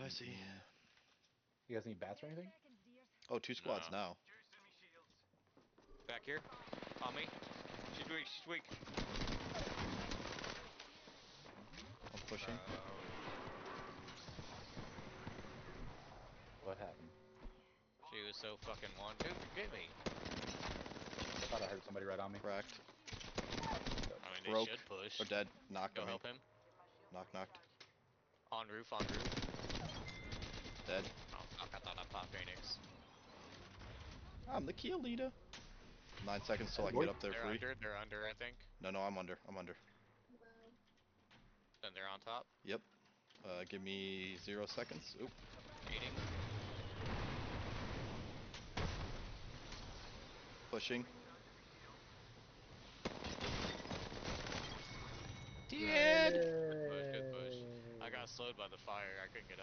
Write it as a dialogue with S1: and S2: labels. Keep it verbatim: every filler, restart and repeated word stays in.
S1: I see.
S2: You guys need bats or anything?
S1: Oh, two squads
S3: No.
S1: now.
S3: Back here. On me. She's weak. She's weak.
S1: I'm pushing.
S3: Uh,
S2: What happened?
S3: she was so fucking one. Dude, get me.
S2: I thought I heard somebody right on me.
S1: Cracked.
S3: I mean, they
S1: Broke.
S3: should push.
S1: Or dead. Knocked
S3: Go
S1: on me.
S3: help him.
S1: Knock, knocked.
S3: On roof, on roof.
S1: Dead.
S3: Oh, fuck, I thought I popped Phoenix.
S1: I'm the kill leader. Nine seconds till I can
S2: Boy.
S1: get up there
S3: They're
S1: free.
S3: under, they're under, I think.
S1: No, no, I'm under. I'm under.
S3: Then they're on top.
S1: Yep. Uh, give me zero seconds. Oop.
S3: Eating.
S1: Pushing.
S3: Good push, good push. I got slowed by the fire. I couldn't get